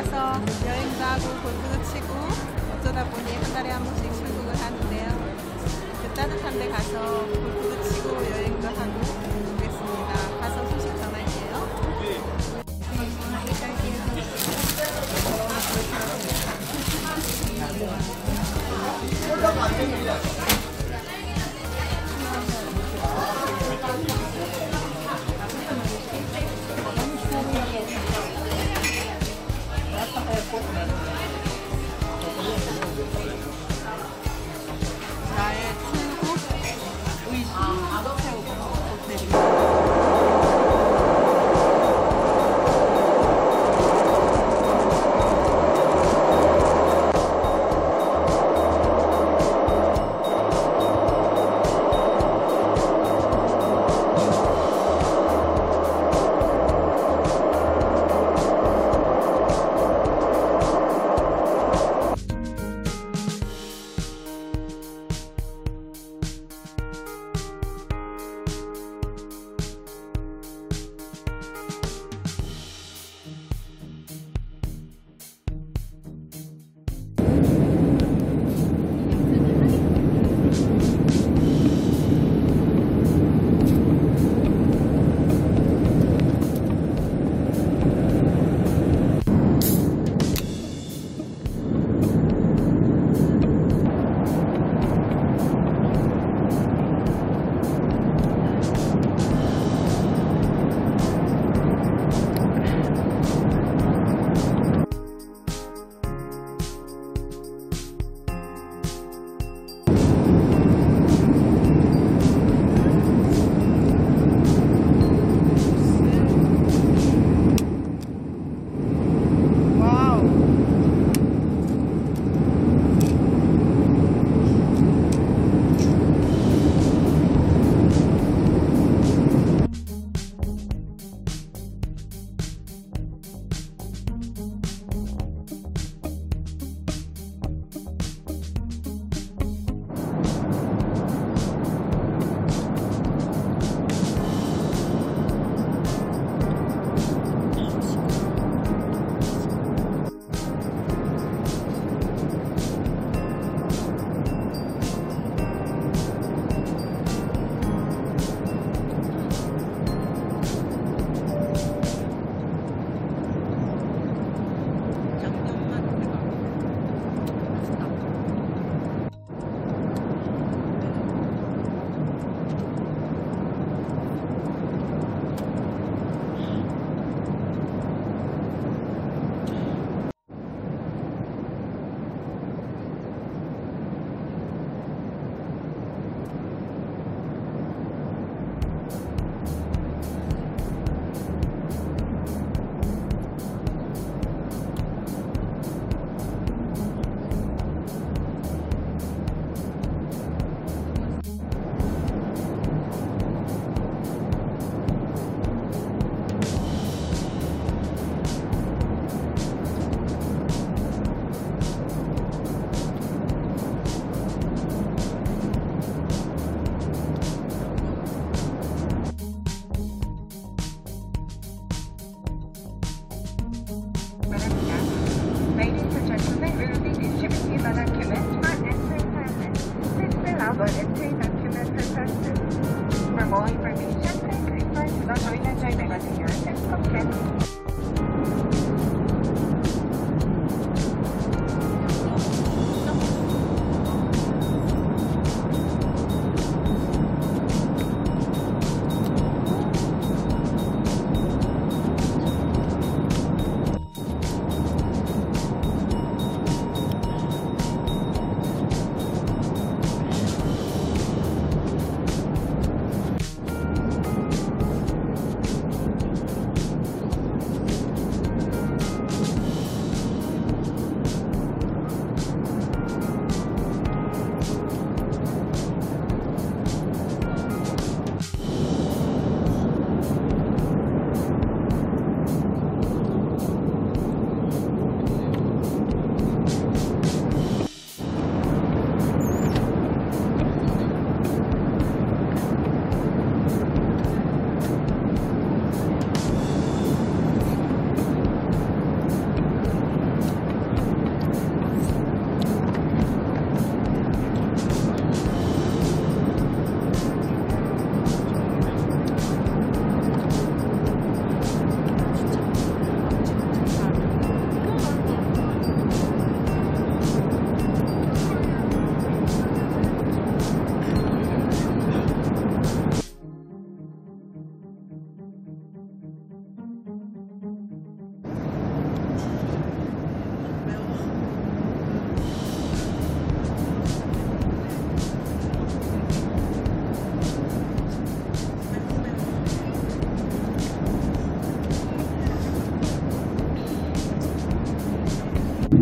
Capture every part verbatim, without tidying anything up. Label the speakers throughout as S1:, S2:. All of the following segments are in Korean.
S1: 가서 여행도 하고 골프도 치고 어쩌다 보니 한 달에 한 번씩 출국을 하는데요. 그 따뜻한 데 가서 골프도 치고 여행도 하고 그랬습니다. 가서 소식 전할게요. 나의 출국 의식 채우고 호텔이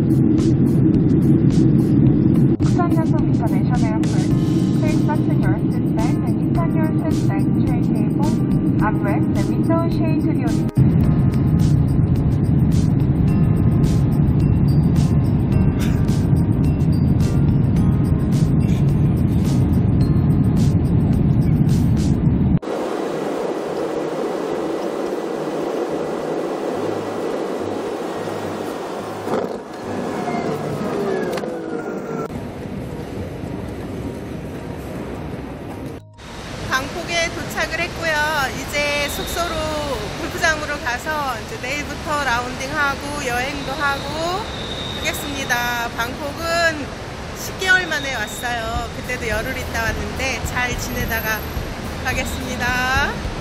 S2: Busan Yonsong International Airport. Please fasten your seatbelt and return your seatbelt to a table, armrest, and window shade to the audience.
S1: 방콕에 도착을 했고요. 이제 숙소로 골프장으로 가서 이제 내일부터 라운딩하고 여행도 하고 하겠습니다. 방콕은 십 개월 만에 왔어요. 그때도 열흘 있다 왔는데 잘 지내다가 가겠습니다.